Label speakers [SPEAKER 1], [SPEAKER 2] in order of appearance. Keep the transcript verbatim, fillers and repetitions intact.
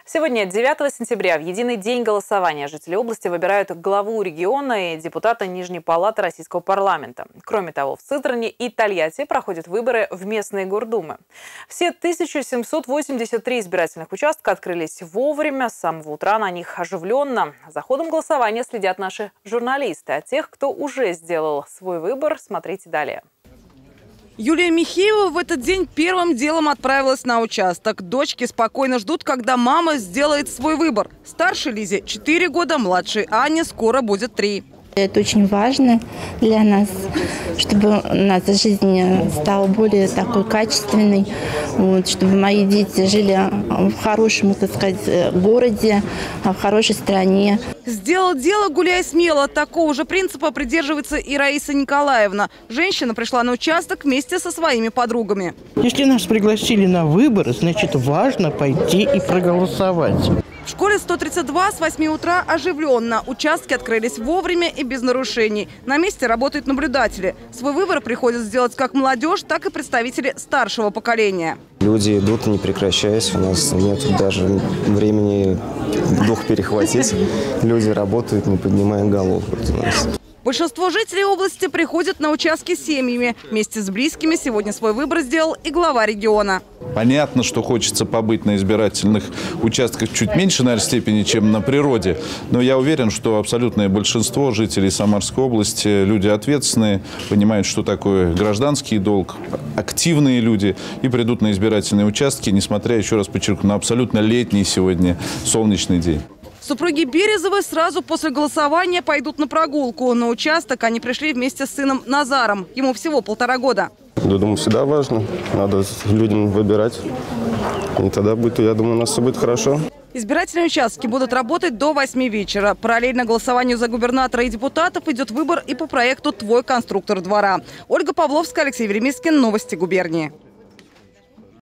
[SPEAKER 1] Сегодня, девятого сентября, в единый день голосования жители области выбирают главу региона и депутата Нижней палаты Российского парламента. Кроме того, в Сызрани и Тольятти проходят выборы в местные гордумы. Все тысяча семьсот восемьдесят три избирательных участка открылись вовремя. С самого утра на них оживленно. За ходом голосования следят наши журналисты. А тех, кто уже сделал свой выбор, смотрите далее.
[SPEAKER 2] Юлия Михеева в этот день первым делом отправилась на участок. Дочки спокойно ждут, когда мама сделает свой выбор. Старшей Лизе четыре года, младшей Ане скоро будет три.
[SPEAKER 3] Это очень важно для нас, чтобы у нас жизнь стала более такой качественной, вот, чтобы мои дети жили в хорошем, так сказать, городе, в хорошей стране.
[SPEAKER 2] Сделал дело, гуляй смело. Такого же принципа придерживается и Раиса Николаевна. Женщина пришла на участок вместе со своими подругами.
[SPEAKER 4] Если нас пригласили на выборы, значит, важно пойти и проголосовать.
[SPEAKER 2] В школе сто тридцать два с восьми утра оживленно. Участки открылись вовремя и без нарушений. На месте работают наблюдатели. Свой выбор приходят сделать как молодежь, так и представители старшего поколения.
[SPEAKER 5] Люди идут, не прекращаясь. У нас нет даже времени дух перехватить. Люди работают, не поднимая голов.
[SPEAKER 2] Большинство жителей области приходят на участки с семьями. Вместе с близкими сегодня свой выбор сделал и глава региона.
[SPEAKER 6] Понятно, что хочется побыть на избирательных участках чуть меньше, наверное, степени, чем на природе. Но я уверен, что абсолютное большинство жителей Самарской области люди ответственные, понимают, что такое гражданский долг, активные люди и придут на избирательные участки, несмотря, еще раз подчеркну, на абсолютно летний сегодня солнечный день.
[SPEAKER 2] Супруги Березовы сразу после голосования пойдут на прогулку. На участок они пришли вместе с сыном Назаром. Ему всего полтора года.
[SPEAKER 5] Я думаю, всегда важно. Надо людям выбирать. И тогда будет, я думаю, у нас все будет хорошо.
[SPEAKER 2] Избирательные участки будут работать до восьми вечера. Параллельно голосованию за губернатора и депутатов идет выбор и по проекту «Твой конструктор двора». Ольга Павловская, Алексей Веремискин. Новости губернии.